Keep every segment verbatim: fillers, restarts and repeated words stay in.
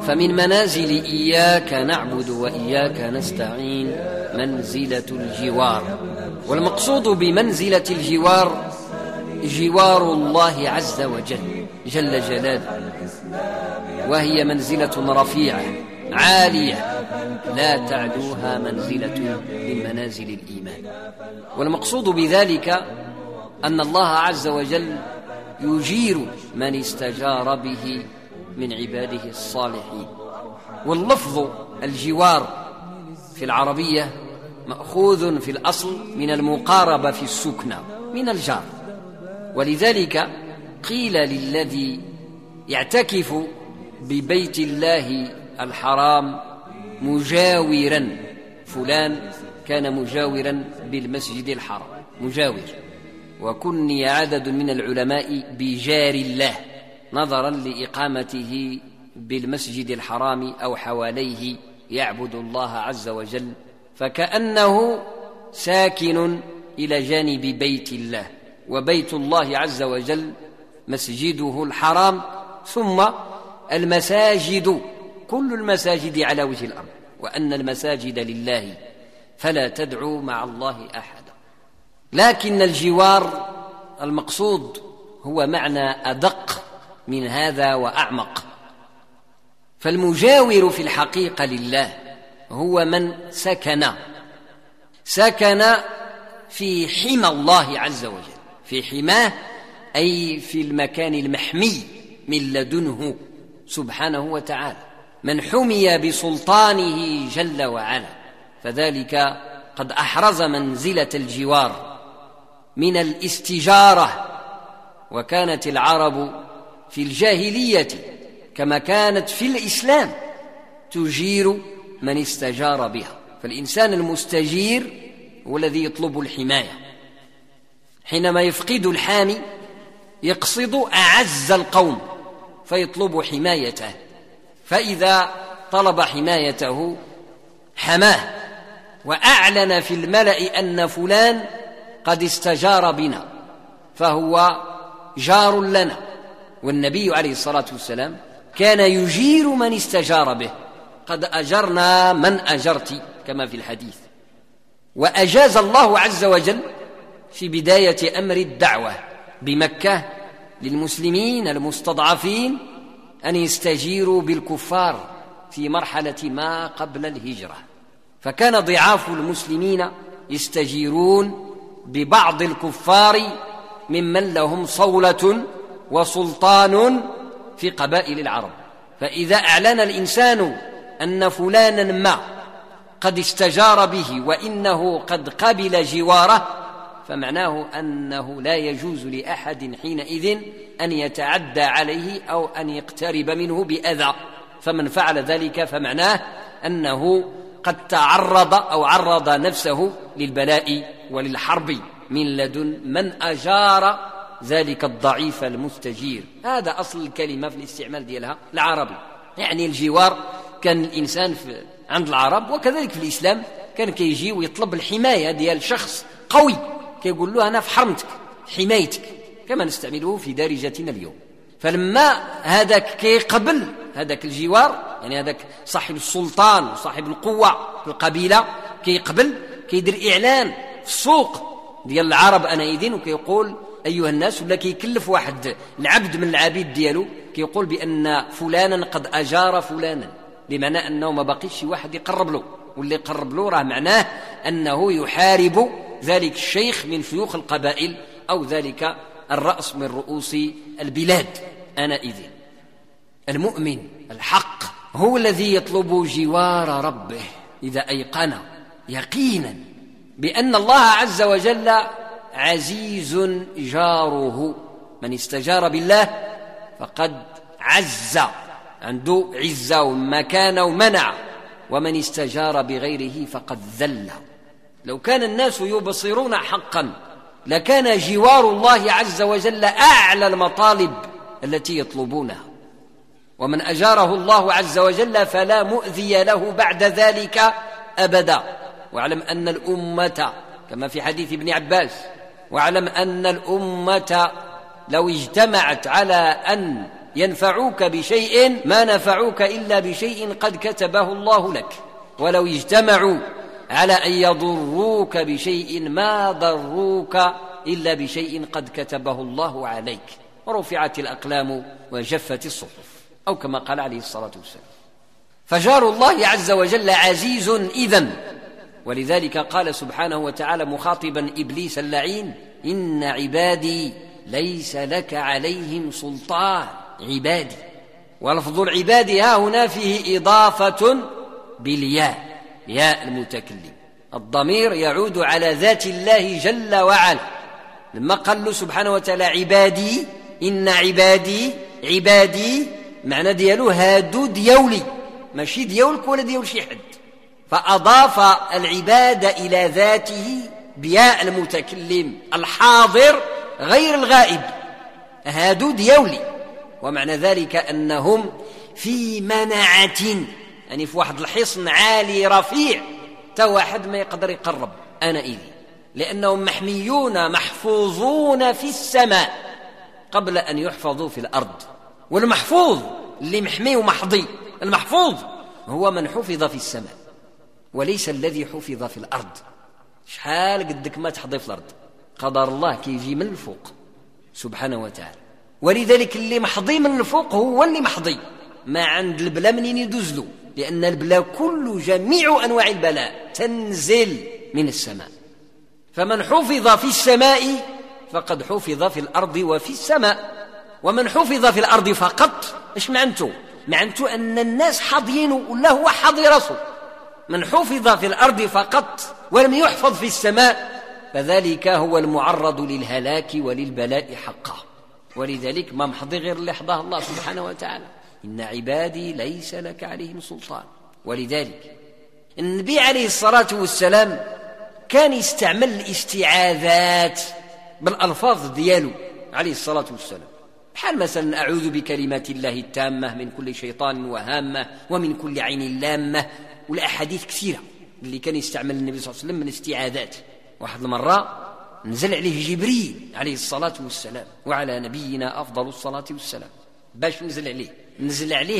فمن منازل إياك نعبد وإياك نستعين منزلة الجوار، والمقصود بمنزلة الجوار جوار الله عز وجل جل جلاله، وهي منزلة رفيعة عالية لا تعدوها منزلة من منازل الإيمان. والمقصود بذلك أن الله عز وجل يجير من استجار به من عباده الصالحين. واللفظ الجوار في العربية مأخوذ في الأصل من المقاربة في السكنى من الجار، ولذلك قيل للذي يعتكف ببيت الله الحرام مجاورا، فلان كان مجاورا بالمسجد الحرام مجاور، وكني عدد من العلماء بجار الله نظرا لإقامته بالمسجد الحرام أو حواليه يعبد الله عز وجل، فكأنه ساكن إلى جانب بيت الله، وبيت الله عز وجل مسجده الحرام، ثم المساجد كل المساجد على وجه الأرض، وأن المساجد لله فلا تدعوا مع الله أحدا. لكن الجوار المقصود هو معنى أدق من هذا وأعمق، فالمجاور في الحقيقة لله هو من سكن سكن في حمى الله عز وجل، في حماه أي في المكان المحمي من لدنه سبحانه وتعالى، من حمي بسلطانه جل وعلا، فذلك قد أحرز منزلة الجوار من الاستجارة. وكانت العرب في الجاهلية كما كانت في الإسلام تجير من استجار بها، فالإنسان المستجير هو الذي يطلب الحماية، حينما يفقد الحامي يقصد أعز القوم فيطلب حمايته، فإذا طلب حمايته حماه وأعلن في الملأ أن فلان قد استجار بنا فهو جار لنا. والنبي عليه الصلاة والسلام كان يجير من استجار به، قد أجرنا من أجرت كما في الحديث. وأجاز الله عز وجل في بداية أمر الدعوة بمكة للمسلمين المستضعفين أن يستجيروا بالكفار في مرحلة ما قبل الهجرة، فكان ضعاف المسلمين يستجيرون ببعض الكفار ممن لهم صولة وسلطان في قبائل العرب، فإذا أعلن الإنسان أن فلانا ما قد استجار به وإنه قد قبل جواره فمعناه أنه لا يجوز لأحد حينئذ أن يتعدى عليه أو أن يقترب منه بأذى، فمن فعل ذلك فمعناه أنه قد تعرض أو عرض نفسه للبلاء وللحرب من لدن من أجار ذلك الضعيف المستجير. هذا أصل الكلمة في الاستعمال ديالها العربي، يعني الجوار كان الإنسان في عند العرب وكذلك في الإسلام كان كيجي ويطلب الحماية ديال شخص قوي، كيقول له أنا في حرمتك حمايتك، كما نستعمله في دارجتنا اليوم. فلما هذاك كيقبل هذاك الجوار، يعني هذاك صاحب السلطان وصاحب القوة في القبيلة كيقبل كيدير إعلان في السوق ديال العرب أنئذ وكيقول أيها الناس، ولا كيكلف واحد العبد من العبيد ديالو كيقول بأن فلانا قد أجار فلانا، بمعنى أنه ما بقيش شي واحد يقرب له، واللي يقرب له راه معناه أنه يحارب ذلك الشيخ من شيوخ القبائل أو ذلك الرأس من رؤوس البلاد أنئذ. المؤمن الحق هو الذي يطلب جوار ربه إذا أيقن يقينا بأن الله عز وجل عزيز جاره، من استجار بالله فقد عز، عنده عزة ومكانة ومنع، ومن استجار بغيره فقد ذل. لو كان الناس يبصرون حقا لكان جوار الله عز وجل أعلى المطالب التي يطلبونها، ومن أجاره الله عز وجل فلا مؤذي له بعد ذلك أبدا. واعلم أن الأمة كما في حديث ابن عباس، واعلم أن الأمة لو اجتمعت على أن ينفعوك بشيء ما نفعوك إلا بشيء قد كتبه الله لك، ولو اجتمعوا على أن يضروك بشيء ما ضروك إلا بشيء قد كتبه الله عليك، ورفعت الأقلام وجفت الصحف، أو كما قال عليه الصلاة والسلام. فجار الله عز وجل عزيز إذن، ولذلك قال سبحانه وتعالى مخاطبا إبليس اللعين: إن عبادي ليس لك عليهم سلطان. عبادي، ولفظ العباد ها هنا فيه إضافة بالياء، ياء المتكلم، الضمير يعود على ذات الله جل وعلا. لما قال له سبحانه وتعالى عبادي، إن عبادي، عبادي معنى ديالو هادو ديولي، ماشي ديولك ولا ديول شي حد، فأضاف العباد إلى ذاته بياء المتكلم الحاضر غير الغائب، هادو ديولي. ومعنى ذلك أنهم في منعة، يعني في واحد الحصن عالي رفيع تا واحد ما يقدر يقرب أنا إذي، لأنهم محميون محفوظون في السماء قبل أن يحفظوا في الأرض. والمحفوظ اللي محمي ومحظي، المحفوظ هو من حفظ في السماء وليس الذي حفظ في الأرض. شحال قدك ما تحظي في الأرض، قدر الله كيجي من الفوق سبحانه وتعالى. ولذلك اللي محظي من الفوق هو اللي محظي، ما عند البلاء منين يدوزلو، لأن البلاء كل جميع أنواع البلاء تنزل من السماء. فمن حفظ في السماء فقد حفظ في الأرض وفي السماء. ومن حفظ في الأرض فقط إيش معنته؟ معنته أن الناس حاضيين ولا هو حاضي راسه. من حفظ في الأرض فقط ولم يحفظ في السماء فذلك هو المعرض للهلاك وللبلاء حقا. ولذلك ما محضي غير اللي حضاه الله سبحانه وتعالى: إن عبادي ليس لك عليهم سلطان. ولذلك النبي عليه الصلاة والسلام كان يستعمل الاستعاذات بالألفاظ دياله عليه الصلاة والسلام، بحال مثلا: أعوذ بكلمات الله التامة من كل شيطان وهامة ومن كل عين لامة، والأحاديث كثيرة اللي كان يستعمل النبي صلى الله عليه وسلم من استعاذات. واحد المرة نزل عليه جبريل عليه الصلاة والسلام وعلى نبينا أفضل الصلاة والسلام. باش نزل عليه؟ نزل عليه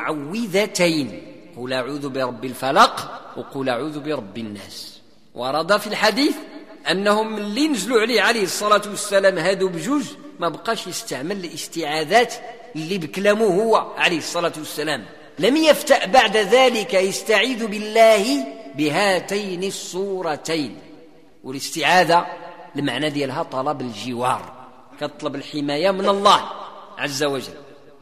بالمعوذتين: قل أعوذ برب الفلق وقل أعوذ برب الناس. ورد في الحديث أنهم اللي نزلوا عليه عليه الصلاة والسلام هادو بجوج ما بقاش يستعمل الاستعاذات اللي بكلامه هو عليه الصلاة والسلام، لم يفتأ بعد ذلك يستعيذ بالله بهاتين الصورتين. والاستعاذة المعنى ديالها طلب الجوار، كطلب الحماية من الله عز وجل،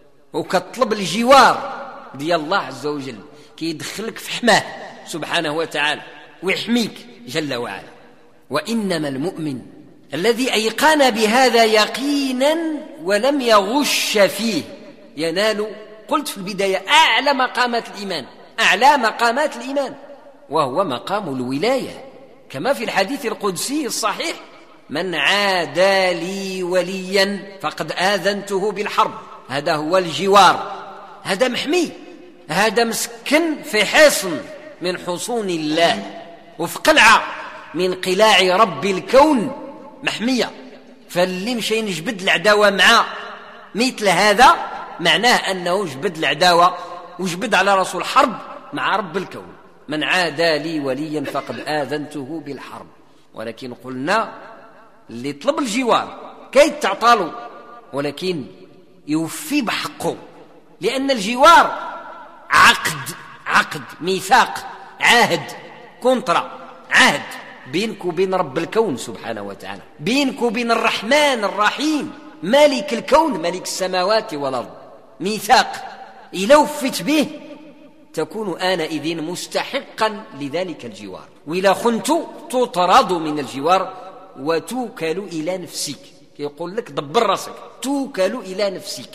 وكطلب الجوار ديال الله عز وجل، كيدخلك في حماه سبحانه وتعالى ويحميك جل وعلا. وإنما المؤمن الذي أيقن بهذا يقينا ولم يغش فيه ينال، قلت في البداية، أعلى مقامات الإيمان، أعلى مقامات الإيمان، وهو مقام الولاية، كما في الحديث القدسي الصحيح: من عادى لي وليا فقد آذنته بالحرب. هذا هو الجوار، هذا محمي، هذا مسكن في حصن من حصون الله، وفي قلعة من قلاع رب الكون محمية. فاللي مشي نجبد العداوة مع مثل هذا معناه أنه جبد العداوة وجبد على رسول الحرب مع رب الكون. من عادى لي وليا فقد آذنته بالحرب. ولكن قلنا اللي طلب الجوار كي تعطاله، ولكن يوفي بحقه، لأن الجوار عقد، عقد ميثاق، عهد، كونترا، عهد بينك وبين رب الكون سبحانه وتعالى، بينك وبين الرحمن الرحيم مالك الكون مالك السماوات والأرض، ميثاق إذا وفيت به تكون آنئذ مستحقا لذلك الجوار، وإذا خنت تطرد من الجوار وتوكل إلى نفسك. يقول لك دبر راسك، توكل إلى نفسك.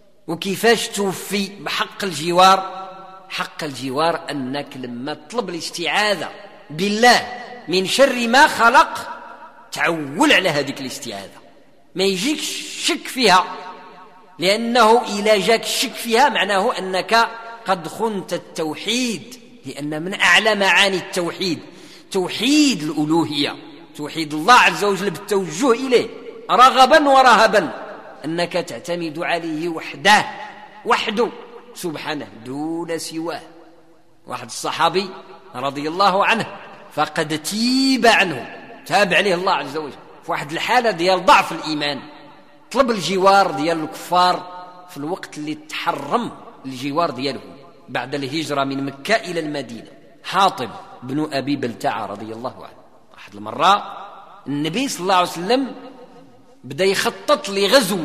وكيفاش توفي بحق الجوار؟ حق الجوار أنك لما تطلب الاستعاذة بالله من شر ما خلق تعول على هذه الاستعاذة، ما يجيك شك فيها، لأنه إذا جاك الشك فيها معناه أنك قد خنت التوحيد، لأن من أعلى معاني التوحيد توحيد الألوهية، توحيد الله عز وجل بالتوجه إليه رغبا ورهبا، أنك تعتمد عليه وحده وحده سبحانه دون سواه. واحد الصحابي رضي الله عنه فقد تيب عنه، تاب عليه الله عز وجل في واحد الحالة ديال ضعف الإيمان، طلب الجوار ديال الكفار في الوقت اللي تحرم الجوار ديالهم بعد الهجرة من مكة إلى المدينة. حاطب بن أبي بلتعة رضي الله عنه، واحد المرة النبي صلى الله عليه وسلم بدأ يخطط لغزو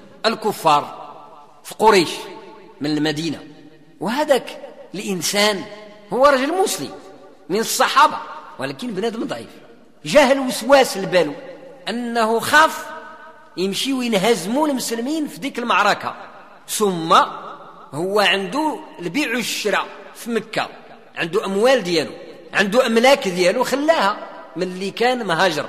الكفار في قريش من المدينة، وهذاك الإنسان هو رجل مسلم من الصحابة ولكن بنادم ضعيف، جاه الوسواس لبالو أنه خاف يمشي وينهزموا المسلمين في ديك المعركة، ثم هو عنده البيع والشراء في مكة، عنده أموال ديالو، عنده أملاك ديالو خلاها من اللي كان مهاجر،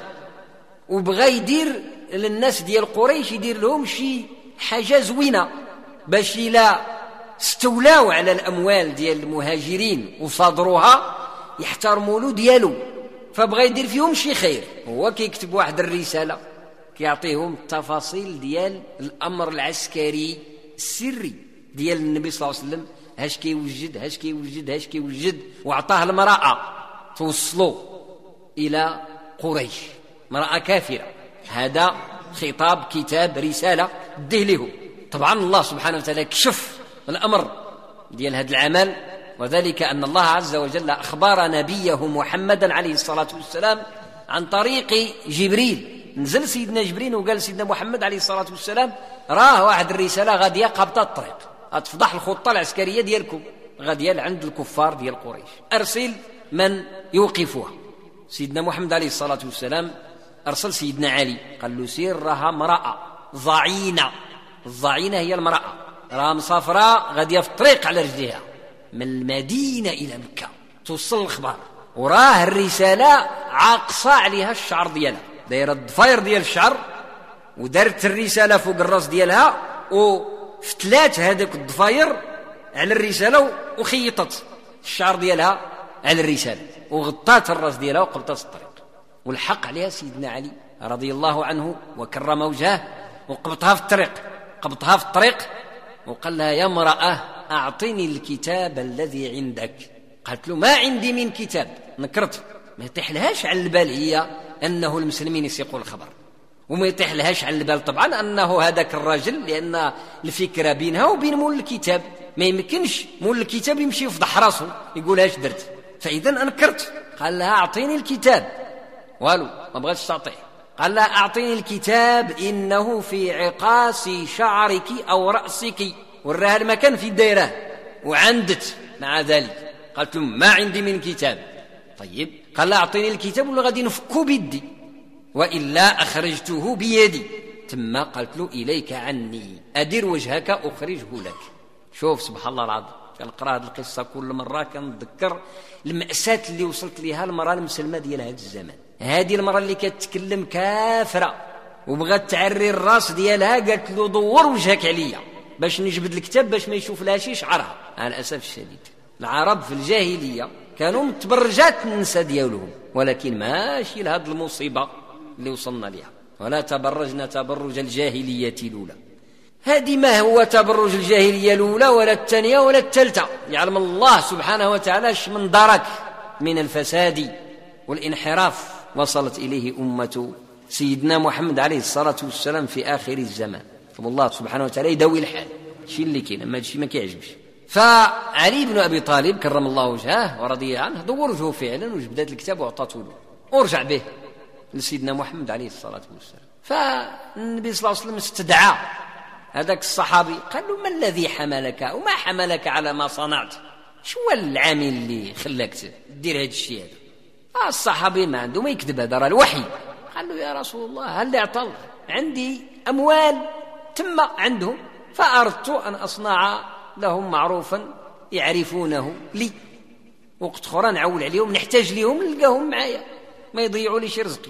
وبغى يدير للناس ديال قريش يدير لهم شي حاجة زوينة باش إلا استولاوا على الأموال ديال المهاجرين وصادروها يحترموا له ديالو، فبغى يدير فيهم شي خير. هو كيكتب واحد الرسالة كيعطيهم التفاصيل ديال الأمر العسكري السري ديال النبي صلى الله عليه وسلم، هاش كيوجد هاش كيوجد هاش كيوجد، وعطاه المرأة توصلوا إلى قريش، مرأة كافرة. هذا خطاب كتاب رسالة ديه له. طبعا الله سبحانه وتعالى كشف الأمر ديال هذا العمل، وذلك أن الله عز وجل أخبار نبيه محمدا عليه الصلاة والسلام عن طريق جبريل. نزل سيدنا جبريل وقال سيدنا محمد عليه الصلاة والسلام راه واحد الرسالة غادية قابطة الطريق، أتفضح الخطة العسكرية ديالكم غادية عند الكفار ديال قريش، أرسل من يوقفوها. سيدنا محمد عليه الصلاة والسلام أرسل سيدنا علي قال له سير راها امرأة ضعينة، الضعينة هي المرأة، راها مسافرة غادية في الطريق على رجليها من المدينة إلى مكة، توصل الأخبار، وراه الرسالة عاقصة عليها الشعر ديالها، دايرة الضفاير ديال الشعر، ودارت الرسالة فوق الراس ديالها وفتلات هذاك الضفاير على الرسالة وخيطت الشعر ديالها على الرسالة وغطات الراس ديالها وقبطت الطريق، والحق عليها سيدنا علي رضي الله عنه وكرم وجهه وقبطها في الطريق، قبطها في الطريق وقال لها يا امرأة أعطيني الكتاب الذي عندك. قالت له ما عندي من كتاب، نكرت، ما يطيحلهاش على البال هي أنه المسلمين يسيقوا الخبر، وما يطيحلهاش على البال طبعا أنه هذاك الرجل، لأن الفكرة بينها وبين مول الكتاب ما يمكنش مول الكتاب يمشي يفضح راسه يقول اش درت، فإذا أنكرت. قال لها أعطيني الكتاب، والو ما بغاتش تعطيه. قال لها أعطيني الكتاب إنه في عقاص شعرك أو رأسك، وراها المكان في الدائرة وعندت مع ذلك. قالت له ما عندي من كتاب. طيب قال لها أعطيني الكتاب ولا غادي نفكو بيدي وإلا أخرجته بيدي. ثم قالت له إليك عني أدير وجهك أخرجه لك. شوف سبحان الله العظيم، كنقرا هذه القصة كل مرة كنتذكر المأساة اللي وصلت لها المرأة المسلمة ديال هذا الزمان. هذه المرأة اللي كتتكلم كافرة وبغات تعري الراس ديالها، قالت له دور وجهك عليا باش نجبد الكتاب باش ما يشوف لها شي شعرها. على الأسف الشديد العرب في الجاهلية كانوا متبرجات النساء ديالهم، ولكن ماشي لهذه المصيبة اللي وصلنا لها. ولا تبرجنا تبرج الجاهلية الأولى. هذه ما هو تبرج الجاهلية الأولى ولا الثانية ولا الثالثة، يعلم الله سبحانه وتعالى من درك من الفساد والانحراف وصلت إليه أمة سيدنا محمد عليه الصلاة والسلام في آخر الزمان. فالله سبحانه وتعالى يدوي الحال، شيء اللي كاين ما شيء ما كيعجبش. فعلي بن أبي طالب كرم الله وجهه ورضي عنه دور وجهه فعلا وجبدات الكتاب وعطاته له ورجع به لسيدنا محمد عليه الصلاة والسلام. فالنبي صلى الله عليه وسلم استدعى هذاك الصحابي قال له ما الذي حملك وما حملك على ما صنعت، شو العامل اللي خلاك دير هذا الشيء هذا؟ آه الصحابي ما عنده ما يكذب، هذا راه الوحي. قال له يا رسول الله هل اللي عطل عندي أموال تم عندهم فأردت أن أصنع لهم معروفا يعرفونه لي، وقت أخرى نعول عليهم نحتاج لهم نلقاهم معايا ما يضيعوا لي شي رزقي.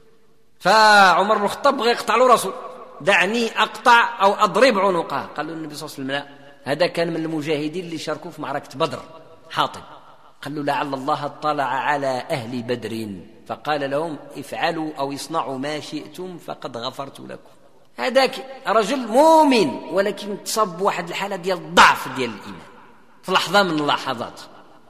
فعمر بن الخطاب بغى يقطع له راسه، دعني أقطع أو أضرب عنقه. قال له النبي صلى الله عليه وسلم لا، هذا كان من المجاهدين اللي شاركوا في معركة بدر، حاطب. قال له لعل الله اطلع على أهل بدر فقال لهم افعلوا أو اصنعوا ما شئتم فقد غفرت لكم. هذاك رجل مؤمن ولكن تصاب واحد الحالة ديال الضعف ديال الإيمان في لحظة من اللحظات.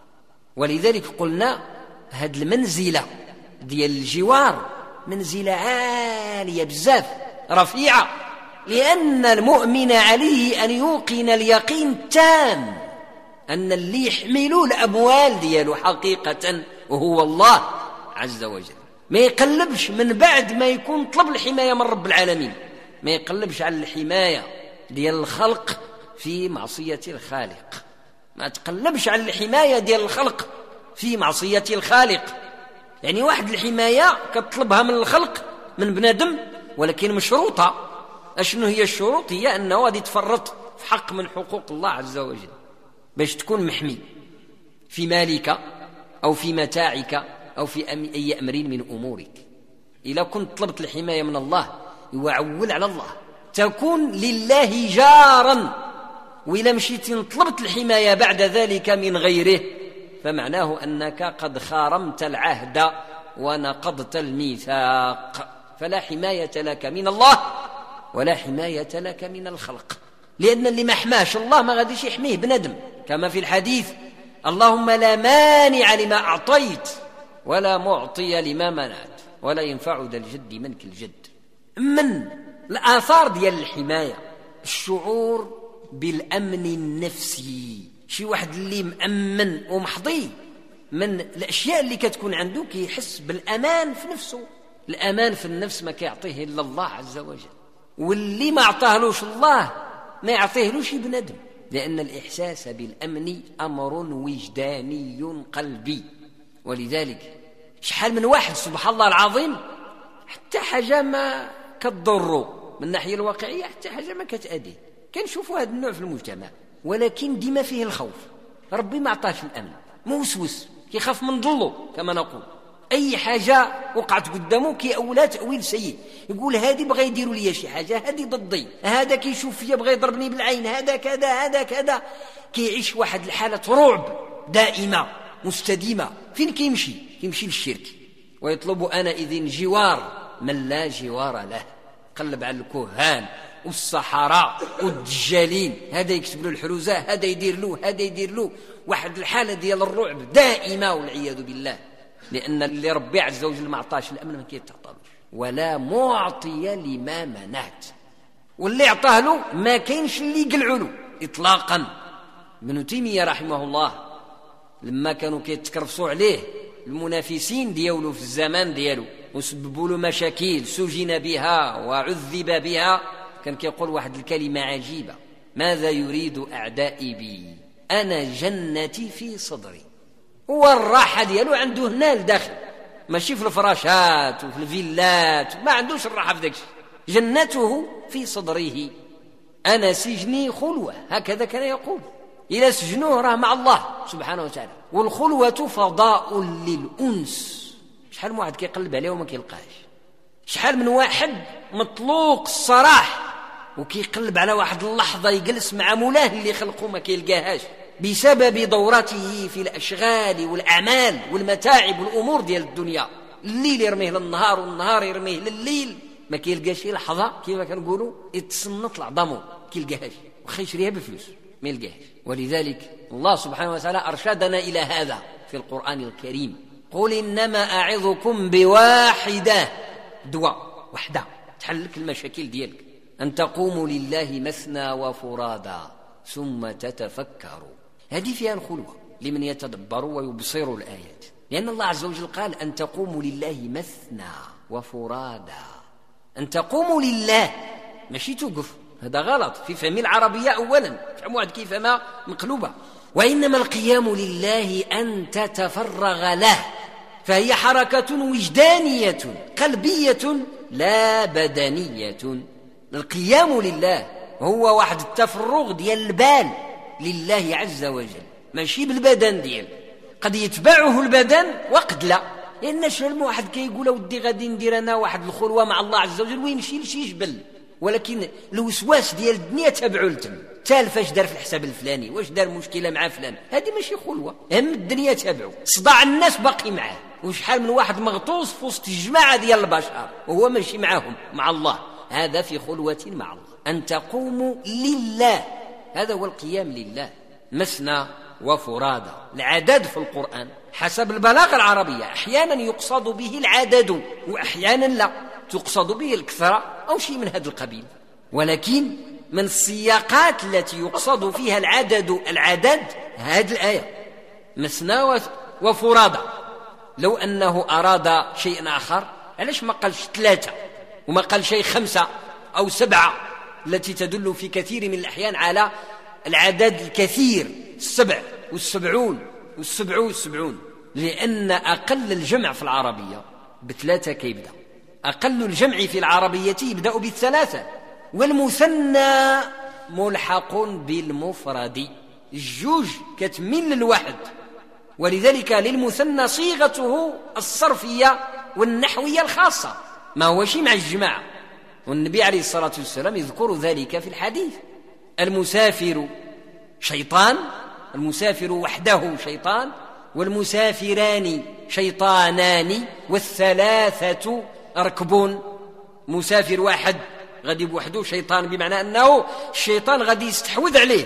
ولذلك قلنا هاد المنزلة ديال الجوار منزلة عالية بزاف رفيعة، لأن المؤمن عليه أن يوقن اليقين التام أن اللي يحملوا الأموال ديالو حقيقة وهو الله عز وجل. ما يقلبش من بعد ما يكون طلب الحماية من رب العالمين، ما يقلبش على الحماية ديال الخلق في معصية الخالق، ما تقلبش على الحماية ديال الخلق في معصية الخالق. يعني واحد الحماية كتطلبها من الخلق من بنادم ولكن مشروطة. أشنو هي الشروط؟ هي أنه غادي يتفرط في حق من حقوق الله عز وجل باش تكون محمي في مالك أو في متاعك أو في أي أمر من أمورك. إذا كنت طلبت الحماية من الله وعول على الله تكون لله جارا، وإذا مشيت طلبت الحماية بعد ذلك من غيره فمعناه أنك قد خارمت العهد ونقضت الميثاق، فلا حماية لك من الله ولا حماية لك من الخلق، لأن اللي ما حماش الله ما غاديش يحميه بندم، كما في الحديث: اللهم لا مانع لما أعطيت ولا معطي لما منعت ولا ينفع ذا الجد منك الجد. من الآثار ديال الحماية الشعور بالأمن النفسي. شي واحد اللي مأمن ومحظي من الأشياء اللي كتكون عنده كيحس بالأمان في نفسه. الأمان في النفس ما كيعطيه إلا الله عز وجل، واللي ما أعطاهلوش الله ما يعطيهلوش بندم، لأن الإحساس بالأمن أمر وجداني قلبي. ولذلك شحال من واحد سبحان الله العظيم حتى حاجة ما كتضره من الناحية الواقعية، حتى حاجة ما كتأديه، كنشوفوا هذا النوع في المجتمع، ولكن ديما فيه الخوف. ربي ما عطاش الأمن، موسوس كيخاف من ضله كما نقول. أي حاجة وقعت قدامه كيأولها تأويل سيء، يقول هذه بغى يديروا لي شي حاجة، هذه ضدي، هذا كيشوف فيا بغى يضربني بالعين، هذا كذا هذا كذا. كيعيش واحد الحالة رعب دائمة مستديمة. فين كيمشي؟ كيمشي للشرك، ويطلب أنا إذن جوار من لا جوار له. قلب على الكهان والصحراء والدجالين، هذا يكتب له الحروزة، هذا يدير له، هذا يدير له. واحد الحالة ديال الرعب دائمة والعياذ بالله، لأن اللي ربي عز وجل ما عطاش الأمن ما كيتعطالوش، ولا معطي لما منعت، واللي عطاه له ما كاينش اللي يقلعوا له إطلاقا. ابن تيمية رحمه الله لما كانوا كيتكرفصوا عليه المنافسين ديالو في الزمان ديالو وسببوا له مشاكل سجن بها وعذب بها، كان كيقول واحد الكلمة عجيبة: ماذا يريد أعدائي بي؟ أنا جنتي في صدري. هو الراحة ديالو عنده هنا لداخل، ماشي في الفراشات وفي الفيلات، ما عندوش الراحة في داكش، جنته في صدره. أنا سجني خلوة، هكذا كان يقول. إلى سجنوه راه مع الله سبحانه وتعالى، والخلوة فضاء للأنس. شحال من واحد كيقلب عليه وما كيلقاش، شحال من واحد مطلوق الصراح وكيقلب على واحد اللحظة يجلس مع مولاه اللي خلقه ما كيلقاهاش بسبب دورته في الأشغال والأعمال والمتاعب والأمور ديال الدنيا. الليل يرميه للنهار والنهار يرميه لليل، ما كيلقاش لحظة كيف كنقولوا يتصنط لعظمه، كيلقاهاش وخا يشريها بفلوس ما يلقاهاش. ولذلك الله سبحانه وتعالى أرشدنا إلى هذا في القرآن الكريم: قل إنما أعظكم بواحدة، دواء وحدة تحلك المشاكل ديالك، أن تقوموا لله مثنى وفرادا ثم تتفكروا. هذه فيها الخلوة لمن يتدبروا ويبصروا الآيات، لأن الله عز وجل قال أن تقوموا لله مثنى وفرادا. أن تقوموا لله ماشي توقف، هذا غلط في فهم العربية أولا، فهموا واحد كيف ما مقلوبة. وإنما القيام لله أن تتفرغ له، فهي حركة وجدانية قلبية لا بدنية. القيام لله هو واحد التفرغ ديال البال لله عز وجل، ماشي بالبدن ديال. قد يتبعه البدن وقد لا، لأن شحال واحد كيقول ودي غادي ندير أنا واحد الخلوة مع الله عز وجل ويمشي لشي جبل، ولكن الوسواس ديال الدنيا تابعوا لتم، تالف اش دار في الحساب الفلاني، واش دار مشكلة مع فلان، هذه ماشي خلوة، هم الدنيا تابعوا، صداع الناس باقي معاه. وشحال من واحد مغطوس في وسط الجماعة ديال البشر وهو ماشي معاهم مع الله، هذا في خلوة مع الله، أن تقوموا لله، هذا هو القيام لله، مثنى وفرادى. العدد في القرآن حسب البلاغة العربية أحيانا يقصد به العدد وأحيانا لا، تقصد به الكثرة أو شيء من هذا القبيل، ولكن من السياقات التي يقصد فيها العدد العدد هذه الآية مثنى وفرادى. لو أنه أراد شيء آخر علاش ما قالش ثلاثة وما قال شيء خمسة أو سبعة التي تدل في كثير من الأحيان على العدد الكثير، السبع والسبعون والسبع والسبعون، لأن أقل الجمع في العربية بثلاثة كيبدأ، أقل الجمع في العربية يبدأ بالثلاثة، والمثنى ملحق بالمفرد، الجوج كتميل للواحد، ولذلك للمثنى صيغته الصرفية والنحوية الخاصة، ما هو شيء مع الجماعة، والنبي عليه الصلاة والسلام يذكر ذلك في الحديث: المسافر شيطان، المسافر وحده شيطان، والمسافران شيطانان، والثلاثة ركبون. مسافر واحد غادي بوحده شيطان، بمعنى أنه الشيطان غادي يستحوذ عليه،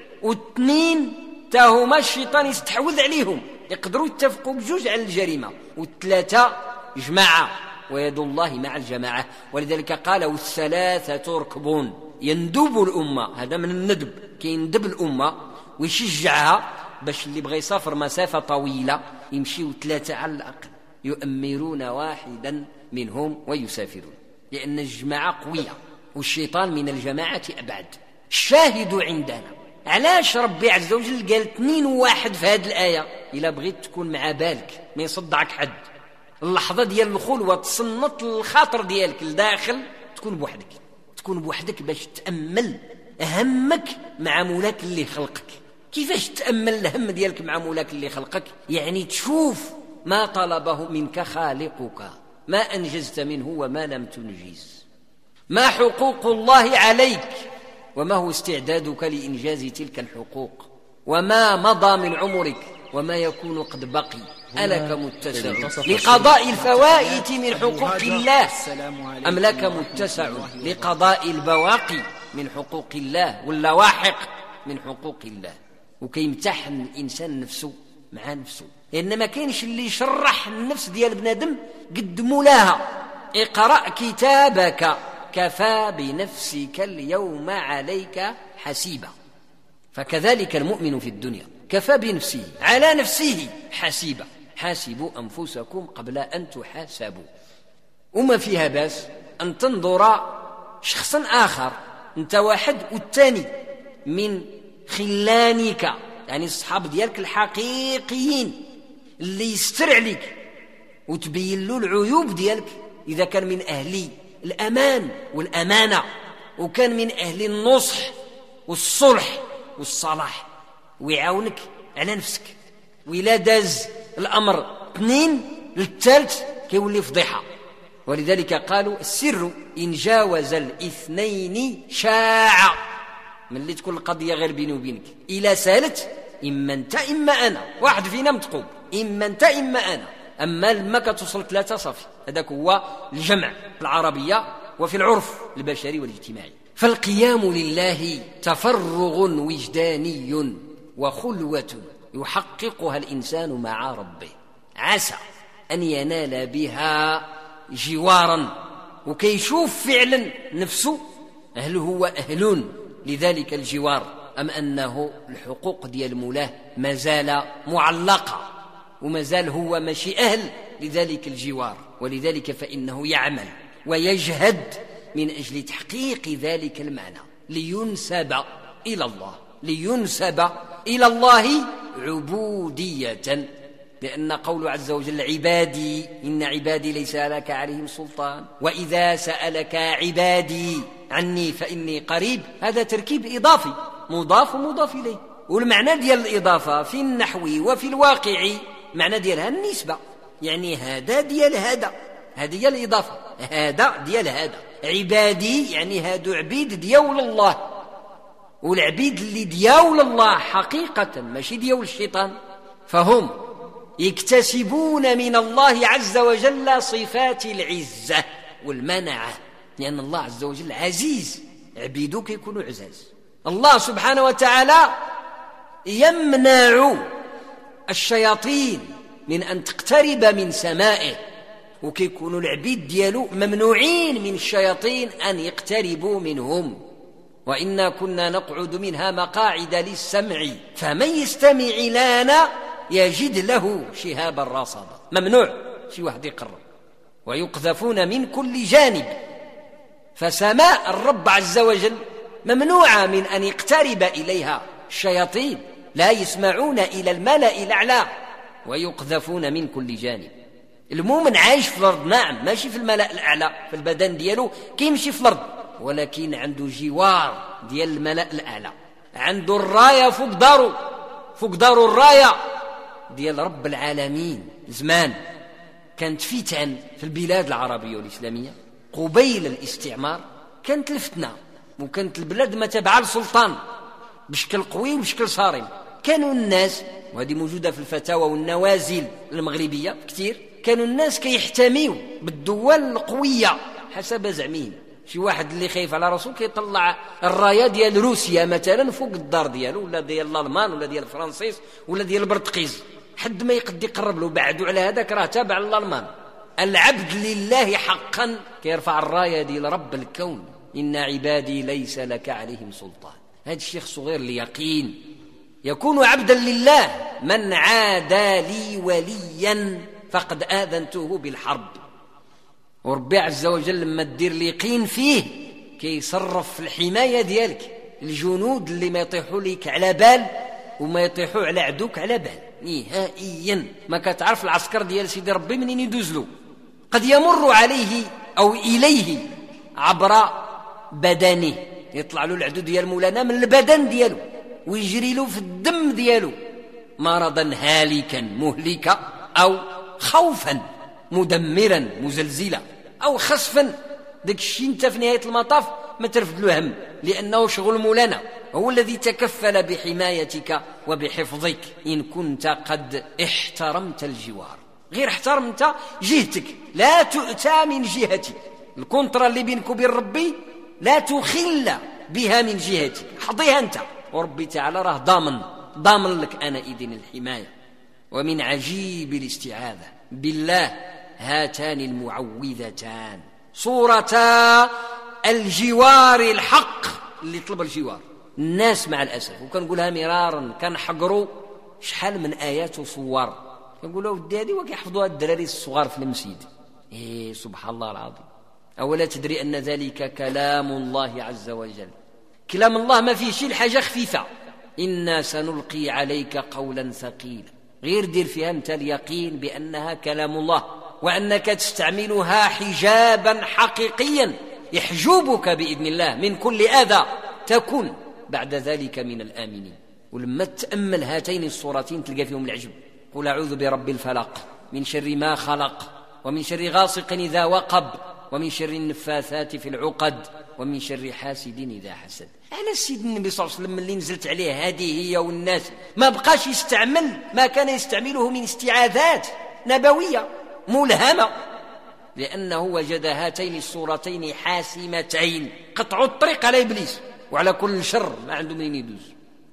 واثنين تاهما الشيطان يستحوذ عليهم، يقدروا يتفقوا بجوج على الجريمة، والثلاثة جماعة، ويد الله مع الجماعة، ولذلك قال والثلاثة ركبون، يندب الأمة، هذا من الندب، كيندب الأمة ويشجعها باش اللي بغى يسافر مسافة طويلة يمشيوا ثلاثة على الأقل، يؤمرون واحدا منهم ويسافرون، لأن الجماعة قوية والشيطان من الجماعة أبعد. الشاهد عندنا علاش ربي عز وجل قال اثنين وواحد في هذه الآية؟ إلا بغيت تكون مع بالك ما يصدعك حد، اللحظة ديال الخلوة تصنط الخاطر ديالك لداخل، تكون بوحدك، تكون بوحدك باش تأمل همك مع مولاك اللي خلقك. كيفاش تأمل الهم ديالك مع مولاك اللي خلقك؟ يعني تشوف ما طلبه منك خالقك، ما أنجزت منه وما لم تنجز، ما حقوق الله عليك وما هو استعدادك لإنجاز تلك الحقوق، وما مضى من عمرك وما يكون قد بقي. ألك متسع لقضاء الفوائت من حقوق الله أم لك متسع لقضاء البواقي من حقوق الله واللواحق من حقوق الله؟ وكيمتحن الإنسان نفسه مع نفسه، لأن ما كاينش اللي يشرح النفس ديال بنادم قد مولاها. اقرأ كتابك كفى بنفسك اليوم عليك حسيبا. فكذلك المؤمن في الدنيا كفى بنفسه على نفسه حسيبا، حاسبوا أنفسكم قبل أن تحاسبوا. وما فيها باس أن تنظر شخصا آخر، أنت واحد والثاني من خلانك، يعني الصحاب ديالك الحقيقيين اللي يستر عليك وتبين له العيوب ديالك، إذا كان من أهل الأمان والأمانة وكان من أهل النصح والصلح والصلاح، ويعاونك على نفسك. وإلا داز الأمر اثنين للثالث كيولي فضيحة، ولذلك قالوا السر إن جاوز الاثنين شاع، من اللي تكون القضية غير بيني وبينك إلى سالت إما أنت إما أنا، واحد فينا متقوم، إما أنت إما أنا، أما لما كتوصل ثلاثة صافي. هذاك هو الجمع في العربية وفي العرف البشري والاجتماعي. فالقيام لله تفرغ وجداني وخلوة يحققها الإنسان مع ربه، عسى أن ينال بها جوارا، وكيشوف فعلا نفسه هل هو أهل لذلك الجوار أم أنه الحقوق ديال مولاه مازال معلقة ومازال هو ماشي أهل لذلك الجوار. ولذلك فإنه يعمل ويجهد من أجل تحقيق ذلك المعنى لينسب إلى الله، لينسب إلى الله عبودية، لأن قول عز وجل عبادي إن عبادي ليس لك عليهم سلطان وإذا سألك عبادي عني فإني قريب، هذا تركيب إضافي مضاف ومضاف إليه. والمعنى ديال الإضافة في النحو وفي الواقع معنى ديالها النسبة، يعني هذا ديال هذا، هذه هي الإضافة، هذا ديال هذا. عبادي يعني هادو عبيد ديول الله، والعبيد اللي ديول الله حقيقة ماشي ديول الشيطان، فهم يكتسبون من الله عز وجل صفات العزة والمنعة لأن الله عز وجل عزيز، عبيده كيكونوا عزاز. الله سبحانه وتعالى يمنع الشياطين من أن تقترب من سمائه، وكيكونوا العبيد ديالو ممنوعين من الشياطين أن يقتربوا منهم. وإنا كنا نقعد منها مقاعد للسمع فمن يستمع لنا يجد له شهابا رصدا. ممنوع شي واحد يقرب. ويقذفون من كل جانب، فسماء الرب عز وجل ممنوعة من أن يقترب إليها الشياطين، لا يسمعون إلى الملأ الأعلى، ويقذفون من كل جانب. المؤمن عايش في الأرض نعم، ماشي في الملأ الأعلى، في البدن ديالو كيمشي في الأرض، ولكن عنده جوار ديال الملأ الأعلى، عنده الراية فوق دارو، فوق دارو الراية ديال رب العالمين. زمان كانت فتن في البلاد العربية والإسلامية قبيل الاستعمار، كانت الفتنة، وكانت البلاد ما تابعة للسلطان بشكل قوي وبشكل صارم. كانوا الناس، وهذه موجودة في الفتاوى والنوازل المغربية كتير، كانوا الناس كيحتميوا بالدول القوية حسب زعمهم. شي واحد اللي خايف على راسو كيطلع الرايه ديال روسيا مثلا فوق الدار ديالو، ولا ديال الالمان، ولا ديال الفرنسيس، ولا ديال البرتقيز، حد ما يقد يقرب له. بعدوا على هذاك راه تابع للالمان. العبد لله حقا كيرفع الرايه ديال رب الكون، ان عبادي ليس لك عليهم سلطان. هذا الشيء خصو غير اليقين. يكون عبدا لله من عادى لي وليا فقد آذنته بالحرب. وربي عز وجل لما تدير اليقين فيه كيصرف في الحماية ديالك الجنود اللي ما يطيحوا ليك على بال وما يطيحوا على عدوك على بال نهائيا. ما كتعرف العسكر ديال سيدي ربي منين يدوز له، قد يمر عليه أو إليه عبر بدنه، يطلع له العدو ديال مولانا من البدن ديالو ويجري له في الدم ديالو، مرضا هالكا مهلكا، أو خوفا مدمرا مزلزلا، أو خسفا. داك الشيء انت في نهاية المطاف ما ترفد له هم، لأنه شغل مولانا هو الذي تكفل بحمايتك وبحفظك إن كنت قد احترمت الجوار. غير احترمت جهتك، لا تؤتى من جهتك. الكونترا اللي بينك وبين ربي لا تخل بها من جهتك، حظيها انت، وربي تعالى راه ضامن ضامن لك أنا إذن الحماية. ومن عجيب الاستعاذة بالله هاتان المعوذتان صورتا الجوار الحق. اللي طلب الجوار الناس مع الأسف، وكنقولها مرارا، كنحقروا شحال من آيات وصور كنقولوا ودي هذه وكيحفظوها الدراري الصغار في المسجد. إيه سبحان الله العظيم. أولا تدري أن ذلك كلام الله عز وجل، كلام الله ما فيه شيء الحاجة خفيفة. إنا سنلقي عليك قولا ثقيلا. غير دير فيها أنت اليقين بأنها كلام الله، وأنك تستعملها حجابا حقيقيا يحجبك بإذن الله من كل أذى، تكون بعد ذلك من الآمنين. ولما تأمل هاتين الصورتين تلقى فيهم العجب. قل أعوذ برب الفلق من شر ما خلق، ومن شر غاسق إذا وقب، ومن شر النفاثات في العقد، ومن شر حاسد إذا حسد. على السيد النبي صلى الله عليه وسلم اللي نزلت عليه هذه هي والناس ما بقاش يستعمل ما كان يستعمله من استعاذات نبوية ملهمة، لأنه وجد هاتين الصورتين حاسمتين قطعوا الطريق على إبليس وعلى كل شر ما عنده منين يدوز.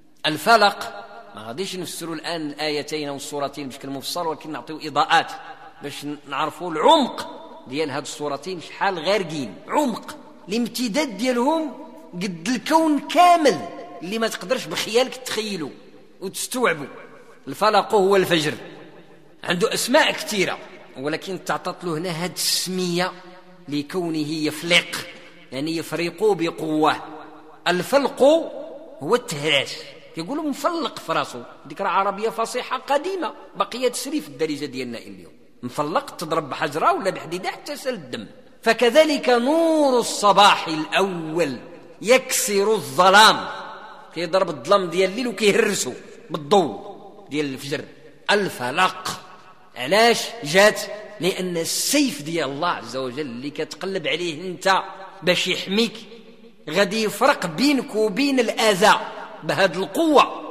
الفلق ما غاديش نفسروا الآن الآيتين والصورتين بشكل مفصل، ولكن نعطيو إضاءات باش نعرفوا العمق ديال هاد الصورتين شحال غارقين، عمق الامتداد ديالهم قد الكون كامل اللي ما تقدرش بخيالك تخيله وتستوعبه. الفلق هو الفجر، عنده أسماء كثيرة، ولكن تعطت له هنا هاد السمية لكونه يفلق، يعني يفرق بقوة. الفلق هو التهراس، يقولوا مفلق في راسه، ذكرى عربية فصيحة قديمة بقية تسري في الدارجة ديالنا اليوم. مفلق تضرب بحجرة ولا بحديدة حتى سال الدم. فكذلك نور الصباح الأول يكسر الظلام، كيضرب الظلام ديال الليل وكيهرسه بالضوء ديال الفجر. الفلق علاش جات؟ لأن السيف ديال الله عز وجل اللي كتقلب عليه انت باش يحميك غادي يفرق بينك وبين الأذى بهذه القوة،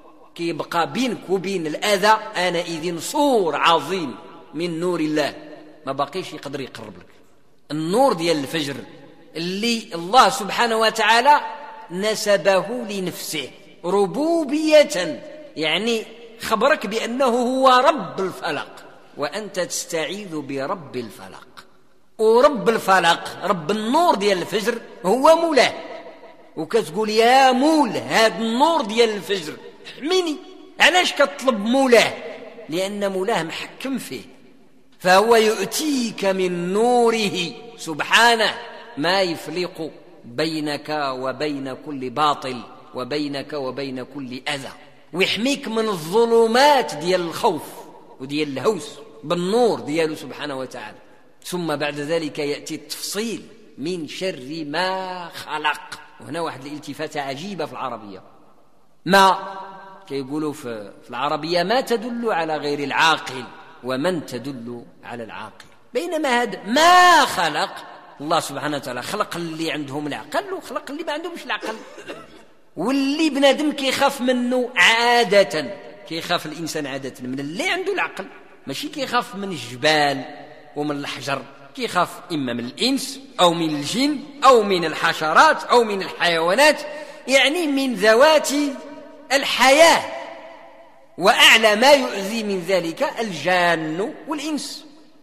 كيبقى بينك وبين الأذى أنا إذن سور عظيم من نور الله ما باقيش يقدر يقرب لك. النور ديال الفجر اللي الله سبحانه وتعالى نسبه لنفسه ربوبية، يعني خبرك بأنه هو رب الفلق، وأنت تستعيذ برب الفلق. ورب الفلق رب النور ديال الفجر هو مولاه، وكتقول يا مول هذا النور ديال الفجر احميني. علاش كتطلب مولاه؟ لأن مولاه محكم فيه، فهو يؤتيك من نوره سبحانه ما يفلق بينك وبين كل باطل وبينك وبين كل أذى، ويحميك من الظلمات ديال الخوف وديال الهوس بالنور دياله سبحانه وتعالى. ثم بعد ذلك يأتي التفصيل من شر ما خلق. وهنا واحد الالتفاتة عجيبة في العربية، ما كيقولوا في العربية ما تدل على غير العاقل ومن تدل على العاقل، بينما هذا ما خلق الله سبحانه وتعالى خلق اللي عندهم العقل وخلق اللي ما عندهمش العقل. واللي بنادم كيخاف منه عادة، كيخاف الإنسان عادة من اللي عنده العقل، ماشي كيخاف من الجبال ومن الحجر، كيخاف إما من الإنس أو من الجن أو من الحشرات أو من الحيوانات، يعني من ذوات الحياة. وأعلى ما يؤذي من ذلك الجان والإنس.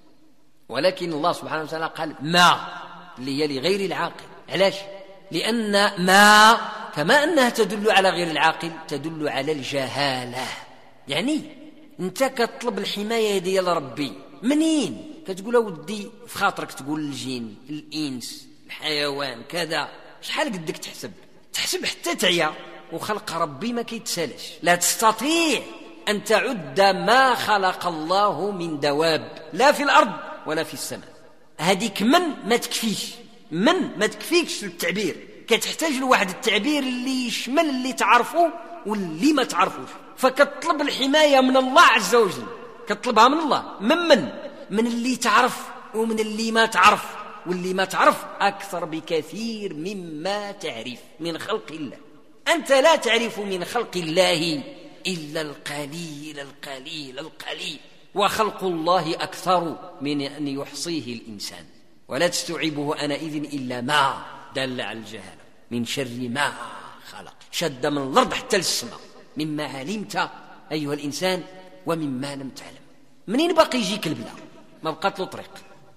ولكن الله سبحانه وتعالى قال ما، اللي هي لغير العاقل. علاش؟ لأن ما كما أنها تدل على غير العاقل تدل على الجهالة. يعني أنت كتطلب الحماية ديال ربي منين؟ كتقول ودي في خاطرك تقول الجن الإنس الحيوان كذا، شحال قدك تحسب تحسب حتى تعيا. وخلق ربي ما كيتسالش، لا تستطيع أن تعد ما خلق الله من دواب لا في الأرض ولا في السماء. هذيك من ما تكفيش، من ما تكفيكش التعبير، كتحتاج لواحد التعبير اللي يشمل اللي تعرفه واللي ما تعرفوش. فكتطلب الحماية من الله عز وجل، كتطلبها من الله من من من اللي تعرف ومن اللي ما تعرف، واللي ما تعرف أكثر بكثير مما تعرف من خلق الله. أنت لا تعرف من خلق الله إلا القليل القليل القليل، وخلق الله أكثر من أن يحصيه الإنسان. ولا تستوعبه أنئذ إلا ما دل على الجهالة. من شر ما خلق، شد من الأرض حتى للسماء، مما علمت أيها الإنسان ومما لم تعلم. منين باقي يجيك البلا؟ ما بقات له طريق.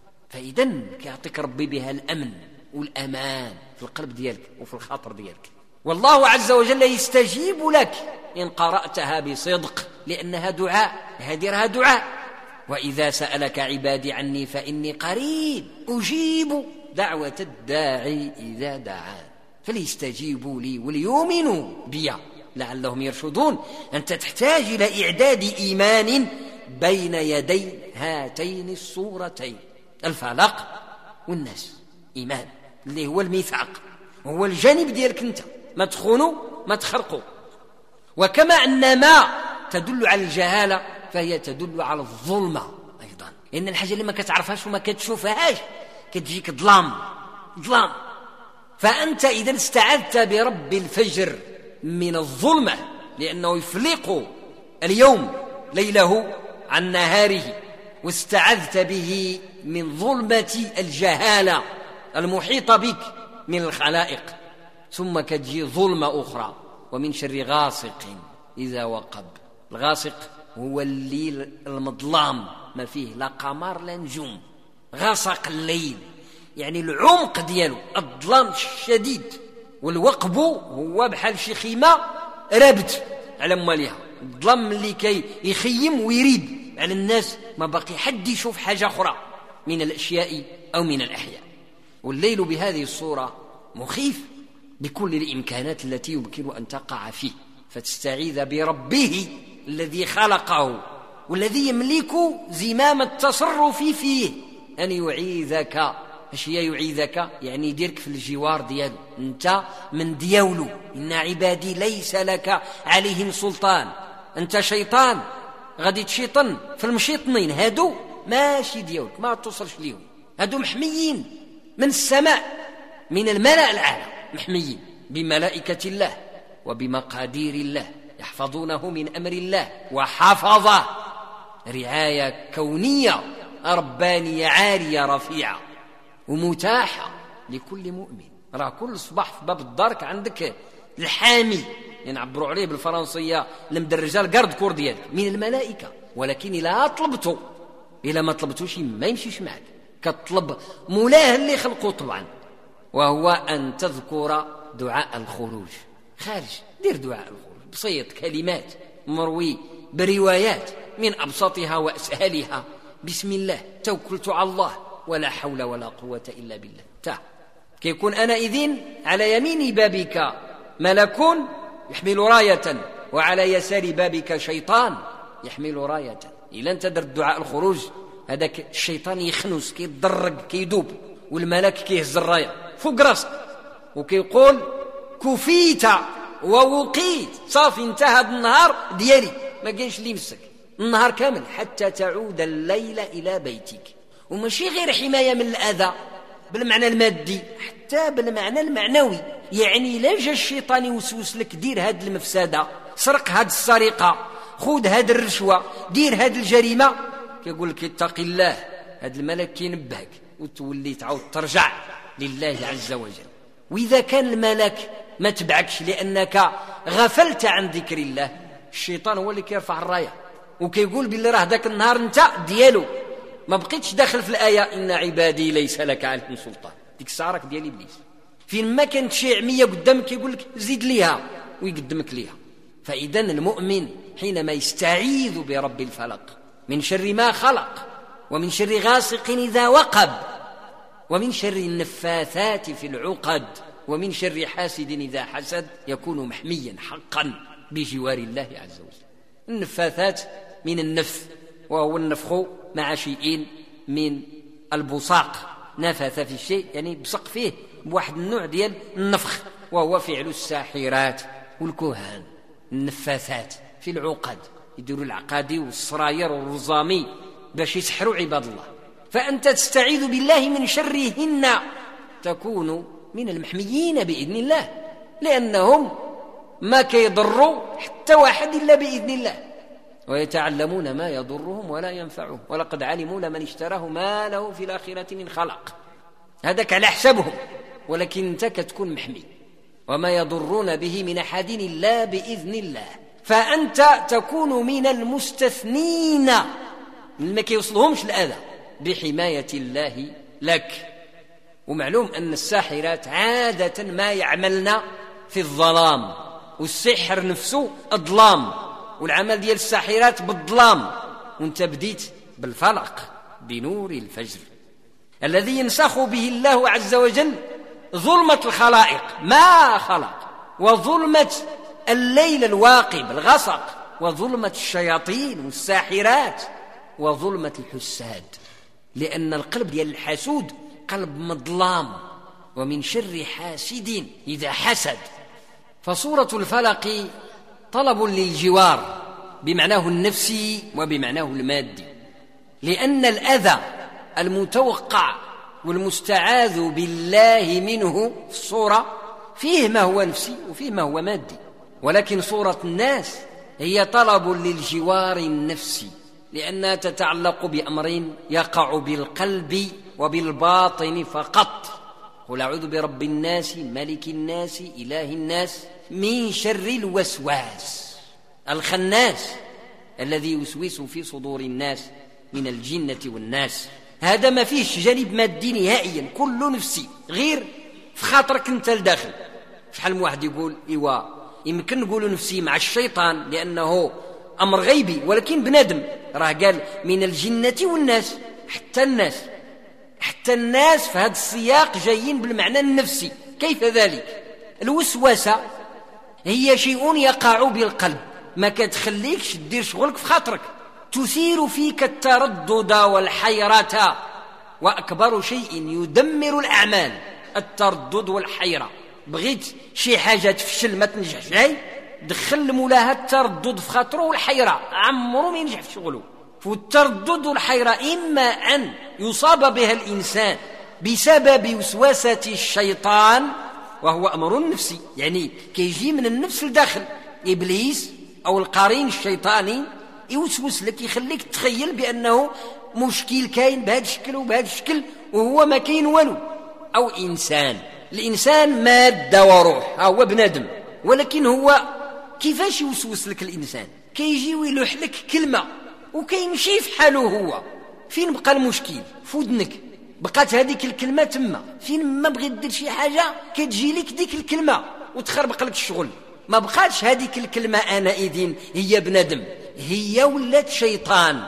فإذن كيعطيك ربي بها الأمن والأمان في القلب ديالك وفي الخاطر ديالك. والله عز وجل يستجيب لك إن قرأتها بصدق، لأنها دعاء، هذه رها دعاء. وإذا سألك عبادي عني فإني قريب أجيب دعوة الداعي إذا دعان فليستجيبوا لي وليؤمنوا بي لعلهم يرشدون. أنت تحتاج إلى إعداد إيمان بين يدي هاتين الصورتين، الفلق والناس. إيمان اللي هو الميثاق، هو الجانب ديالك أنت، ما تخونوا ما تخرقوا. وكما أن ما تدل على الجهالة فهي تدل على الظلمة أيضا، لأن الحاجة اللي ما كتعرفهاش وما كتشوفهاش كتجيك ظلام ظلام. فأنت إذا استعذت برب الفجر من الظلمة، لأنه يفلق اليوم ليله عن نهاره، واستعذت به من ظلمة الجهالة المحيطة بك من الخلائق، ثم كتجي ظلمة أخرى ومن شر غاسق إذا وقب. الغاسق هو الليل المظلام، ما فيه لا قمر لا نجوم، غسق الليل يعني العمق ديالو الظلام الشديد. والوقب هو بحال شي خيمة رابت على مواليها، الظلام اللي كي يخيم ويريب على الناس، ما باقي حد يشوف حاجة أخرى من الأشياء أو من الأحياء. والليل بهذه الصورة مخيف بكل الإمكانات التي يمكن أن تقع فيه، فتستعيذ بربه الذي خلقه والذي يملك زمام التصرف فيه أن يعيذك. اش هي يعيذك؟ يعني يديرك في الجوار ديالو، انت من ديالو. إن عبادي ليس لك عليهم سلطان، انت شيطان غادي تشيطن في المشيطنين، هادو ماشي ديالك، ما توصلش ليهم، هادو محميين من السماء من الملأ الأعلى، محميين بملائكة الله وبمقادير الله، يحفظونه من أمر الله، وحفظه رعاية كونية ربانية عالية رفيعة ومتاحة لكل مؤمن. راه كل صباح في باب الدار عندك الحامي، ينعبروا يعني عليه بالفرنسية المدرجة القرد كور ديالك من الملائكة. ولكن إلا طلبته، إلا ما طلبتوش ما يمشيش معك، كطلب مولاه اللي خلقه طبعا، وهو أن تذكر دعاء الخروج. خارج دير دعاء الخروج بسيط، كلمات مروي بروايات من أبسطها وأسهلها: بسم الله توكلت على الله ولا حول ولا قوة إلا بالله. تا كيكون أنا إذن على يمين بابك ملك يحمل راية، وعلى يسار بابك شيطان يحمل راية. إلا أنت درت دعاء الخروج، هذاك الشيطان يخنس كيضرق كيدوب، والملك كيهز الراية فوق راسك وكيقول كفيت ووقيت، صافي انتهى هذا النهار ديالي، ما كاينش اللي يمسك النهار كامل حتى تعود الليل إلى بيتك. وماشي غير حماية من الأذى بالمعنى المادي، حتى بالمعنى المعنوي. يعني لا جا الشيطان يوسوس لك دير هاد المفسدة، سرق هاد السرقة، خذ هاد الرشوة، دير هاد الجريمة، كيقول لك اتق الله، هاد الملك كينبهك وتولي تعاود ترجع لله عز وجل. وإذا كان الملك ما تبعكش لأنك غفلت عن ذكر الله، الشيطان هو اللي كيرفع الراية وكيقول بالله راه داك النهار انت ديالو ما بقيتش داخل في الآية إن عبادي ليس لك عليهم سلطان، ديك الساعة راك ديال إبليس. فين ما كانت شي عمية قدامك كيقول لك زيد ليها ويقدمك ليها. فإذا المؤمن حينما يستعيذ برب الفلق من شر ما خلق، ومن شر غاسق إذا وقب، ومن شر النفاثات في العقد، ومن شر حاسد إذا حسد، يكون محميا حقا بجوار الله عز وجل. النفاثات من النفث، وهو النفخ مع شيء من البصاق، نفث في الشيء يعني بصق فيه بواحد النوع ديال النفخ، وهو فعل الساحرات والكهان. النفاثات في العقد، يديروا العقادي والسراير والرزامي باش يسحروا عباد الله. فأنت تستعيذ بالله من شرهن، تكون من المحميين بإذن الله، لأنهم ما كيضروا حتى واحد إلا بإذن الله، ويتعلمون ما يضرهم ولا ينفعهم، ولقد علموا لمن اشتراه ما له في الآخرة من خلاق. هذاك على حسابهم، ولكن انت كتكون محمي، وما يضرون به من أحد إلا بإذن الله. فأنت تكون من المستثنين ما كيوصلهمش الأذى بحماية الله لك. ومعلوم أن الساحرات عادة ما يعملن في الظلام، والسحر نفسه الظلام، والعمل ديال الساحرات بالظلام، وانت بديت بالفلق بنور الفجر الذي ينسخ به الله عز وجل ظلمة الخلائق ما خلق، وظلمة الليل الواقب الغسق، وظلمة الشياطين والساحرات، وظلمة الحساد، لأن القلب ديال الحسود قلب مظلام. ومن شر حاسد إذا حسد. فسورة الفلق طلب للجوار بمعناه النفسي وبمعناه المادي، لأن الأذى المتوقع والمستعاذ بالله منه في الصورة فيه ما هو نفسي وفيه ما هو مادي. ولكن صورة الناس هي طلب للجوار النفسي، لأنها تتعلق بأمر يقع بالقلب وبالباطن فقط. قل أعوذ برب الناس ملك الناس إله الناس من شر الوسواس الخناس الذي يوسوس في صدور الناس من الجنة والناس. هذا ما فيش جانب مادي نهائيا، كله نفسي، غير في خاطرك انت لداخل. شحال من واحد يقول ايوا يمكن نقولوا نفسي مع الشيطان لأنه أمر غيبي، ولكن بنادم راه قال من الجنة والناس، حتى الناس حتى الناس في هذا السياق جايين بالمعنى النفسي. كيف ذلك؟ الوسوسة هي شيء يقع بالقلب، ما كتخليكش دير شغلك في خاطرك، تثير فيك التردد والحيرة، وأكبر شيء يدمر الأعمال التردد والحيرة. بغيت شي حاجة تفشل ما تنجحش، هاي دخل مولاها التردد في خاطره والحيرة، عمره ما ينجح في شغله. فالتردد والحيرة إما أن يصاب بها الإنسان بسبب وسوسة الشيطان، وهو أمر نفسي، يعني كيجي من النفس لداخل، إبليس أو القرين الشيطاني يوسوس لك، يخليك تخيل بأنه مشكل كاين بهذا الشكل وبهذا الشكل، وهو ما كاين والو. أو إنسان. الإنسان مادة وروح، هو بنادم، ولكن هو كيفاش يوسوس لك الإنسان؟ كيجي ويلوح لك كلمة وكيمشي في حاله هو. فين بقى المشكل؟ فودنك بقات هذيك الكلمة تما، فين ما بغيت دير شي حاجة كتجي لك ديك الكلمة وتخربق لك الشغل. ما بقاتش هذيك الكلمة آنئذ هي بنادم، هي ولات شيطان.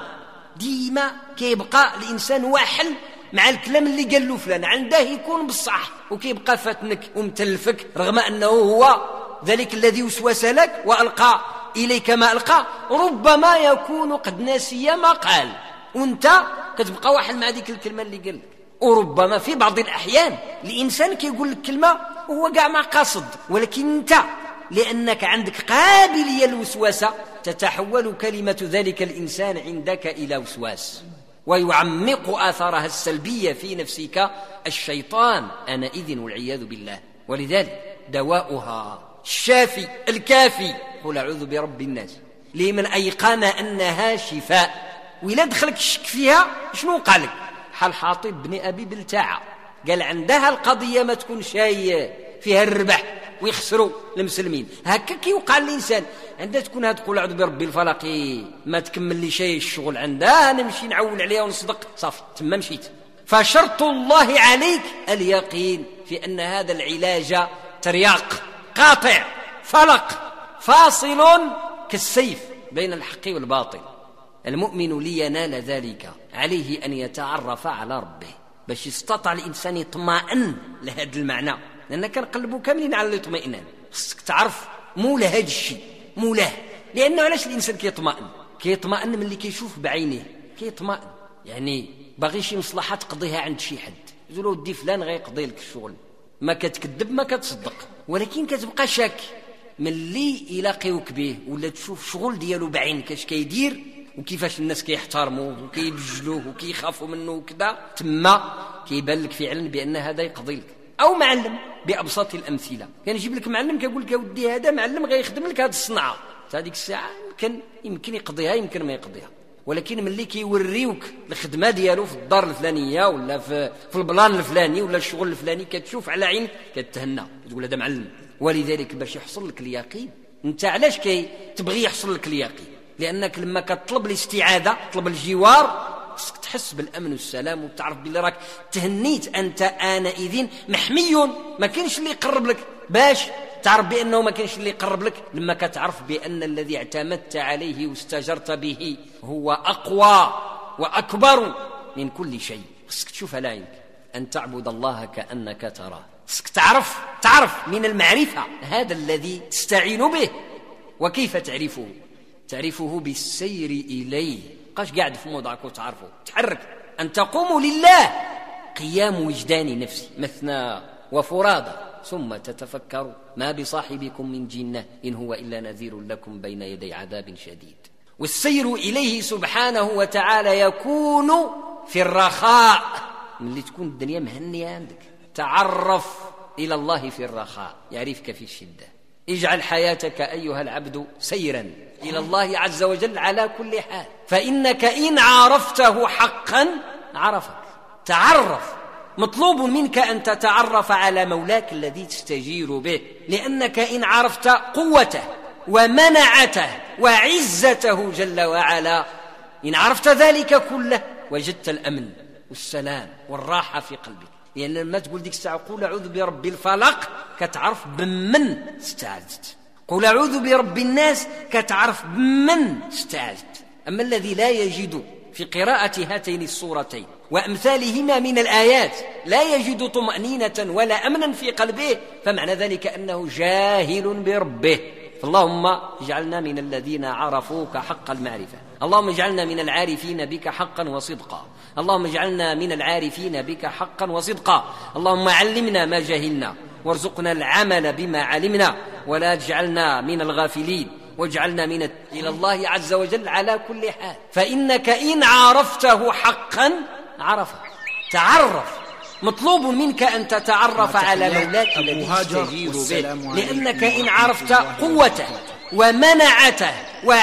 ديما كيبقى الإنسان واحل مع الكلام اللي قال له فلان، عنده يكون بصح وكيبقى فاتنك ومتلفك، رغم أنه هو ذلك الذي وسوس لك وألقى إليك ما ألقى، ربما يكون قد ناسي ما قال، وانت كتبقى واحد مع ديك الكلمة اللي قال لك. وربما في بعض الأحيان الإنسان كيقول لك كلمة وهو قاع ما قاصد، ولكن انت لأنك عندك قابلية الوسواسة تتحول كلمة ذلك الإنسان عندك إلى وسواس، ويعمق آثارها السلبية في نفسك الشيطان آنئذ والعياذ بالله. ولذلك دواؤها الشافي الكافي قل أعوذ برب الناس، لمن أيقن أنها شفاء. وإلا دخلك الشك فيها شنو قالك؟ حال حاطب بن أبي بلتاعة قال عندها القضية ما تكون شاي فيها الربح ويخسروا المسلمين، هكا كيوقع الإنسان عندها تكون هاد قول أعوذ برب الفلق ما تكمل لي شيء الشغل عندها، نمشي نعول عليها ونصدق صافي تما مشيت. فشرط الله عليك اليقين في أن هذا العلاج ترياق قاطع فلق فاصل كالسيف بين الحق والباطل. المؤمن لينال ذلك عليه أن يتعرف على ربه باش يستطع الإنسان يطمئن لهذا المعنى، لأن كان قلبه كاملين على الاطمئنان. خصك تعرف مولى هذا الشيء، مولاه. لأنه علاش الإنسان كيطمئن؟ كيطمئن من اللي كيشوف بعينيه، كيطمئن يعني باغي شي مصلحة تقضيها عند شي حد، يقول له ودي فلان غيقضي لك الشغل، ما كتكذب ما كتصدق، ولكن كتبقى شاك من اللي يلاقيوك به ولا تشوف شغل ديالو بعينك اش كيدير وكيفاش الناس كيحترموه وكيبجلوه وكيخافوا منه وكذا، تما كيبان لك فعلا بأن هذا يقضي لك. أو معلم بأبسط الأمثلة، كان يجيب لك معلم كيقول لك يا ودي هذا معلم غيخدم لك هذه الصنعة، هذيك الساعة يمكن يمكن يقضيها يمكن ما يقضيها، ولكن ملي كيوريوك الخدمة ديالو في الدار الفلانية ولا في في البلان الفلاني ولا الشغل الفلاني كتشوف على عين كتهنى تقول هذا معلم. ولذلك باش يحصل لك اليقين، انت علاش كي تبغي يحصل لك اليقين؟ لأنك لما كتطلب الاستعاذة تطلب الجوار خصك تحس بالأمن والسلام وتعرف بلي راك تهنيت أنت آنئذ محمي، ما كاينش اللي يقرب لك. باش تعرف بأنه ما كاينش اللي يقرب لك لما كتعرف بأن الذي اعتمدت عليه واستجرت به هو أقوى وأكبر من كل شيء. خصك تشوف على عينك أن تعبد الله كأنك تراه. خصك تعرف تعرف من المعرفة هذا الذي تستعين به. وكيف تعرفه؟ تعرفه بالسير إليه، قاش قاعد في موضعك وتعرفه، تحرك أن تقوم لله قيام وجدان نفسي مثنى وفرادى، ثم تتفكر ما بصاحبكم من جنة إن هو إلا نذير لكم بين يدي عذاب شديد. والسير إليه سبحانه وتعالى يكون في الرخاء، من اللي تكون الدنيا مهنية عندك تعرف إلى الله في الرخاء يعرفك في الشدة. اجعل حياتك أيها العبد سيرا إلى الله عز وجل على كل حال، فإنك إن عرفته حقا عرفك. تعرف، مطلوب منك أن تتعرف على مولاك الذي تستجير به، لأنك إن عرفت قوته ومنعته وعزته جل وعلا، إن عرفت ذلك كله وجدت الأمن والسلام والراحة في قلبك. لأن لما تقول ديك الساعة قول أعوذ برب الفلق كتعرف بمن استعذت، قول أعوذ برب الناس كتعرف بمن استعذت. أما الذي لا يجد في قراءة هاتين السورتين وأمثالهما من الآيات لا يجد طمأنينة ولا أمنا في قلبه، فمعنى ذلك أنه جاهل بربه. فاللهم اجعلنا من الذين عرفوك حق المعرفة، اللهم اجعلنا من العارفين بك حقا وصدقا، اللهم اجعلنا من العارفين بك حقا وصدقا، اللهم علمنا ما جهلنا وارزقنا العمل بما علمنا، ولا تجعلنا من الغافلين، واجعلنا من إلى الله عز وجل على كل حال. فإنك إن عرفته حقا عرفك. تعرف، مطلوب منك أن تتعرف على مولاك الذي تستجير به، لأنك إن عرفت قوته ومنعته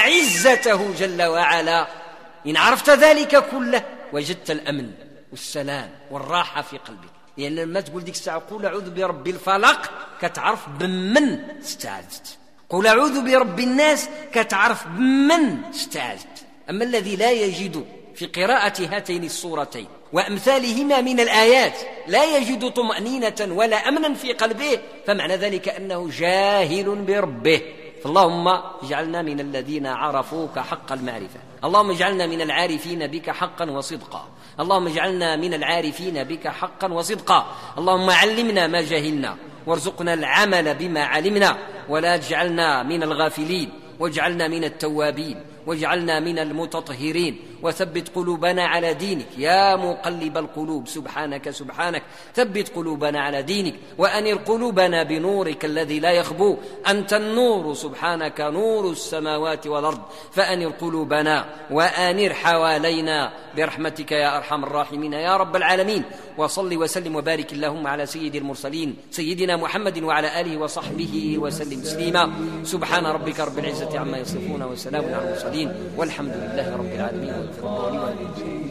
وعزته جل وعلا، إن عرفت ذلك كله وجدت الأمن والسلام والراحة في قلبك. يعني لما تقول ديك الساعة قل أعوذ برب الفلق كتعرف بمن استعذت، قل أعوذ برب الناس كتعرف بمن استعذت. أما الذي لا يجد في قراءة هاتين السورتين وأمثالهما من الآيات لا يجد طمأنينة ولا أمنا في قلبه، فمعنى ذلك أنه جاهل بربه. فاللهم اجعلنا من الذين عرفوك حق المعرفة، اللهم اجعلنا من العارفين بك حقا وصدقا، اللهم اجعلنا من العارفين بك حقا وصدقا، اللهم علمنا ما جهلنا وارزقنا العمل بما علمنا، ولا تجعلنا من الغافلين، واجعلنا من التوابين، واجعلنا من المتطهرين، وثبت قلوبنا على دينك يا مقلب القلوب، سبحانك سبحانك ثبت قلوبنا على دينك، وأنر قلوبنا بنورك الذي لا يخبو، أنت النور سبحانك نور السماوات والأرض، فأنر قلوبنا وأنر حوالينا برحمتك يا أرحم الراحمين يا رب العالمين. وصل وسلم وبارك اللهم على سيد المرسلين سيدنا محمد وعلى آله وصحبه وسلم تسليما. سبحان ربك رب العزة عما يصفون وسلام على المرسلين والحمد لله رب العالمين.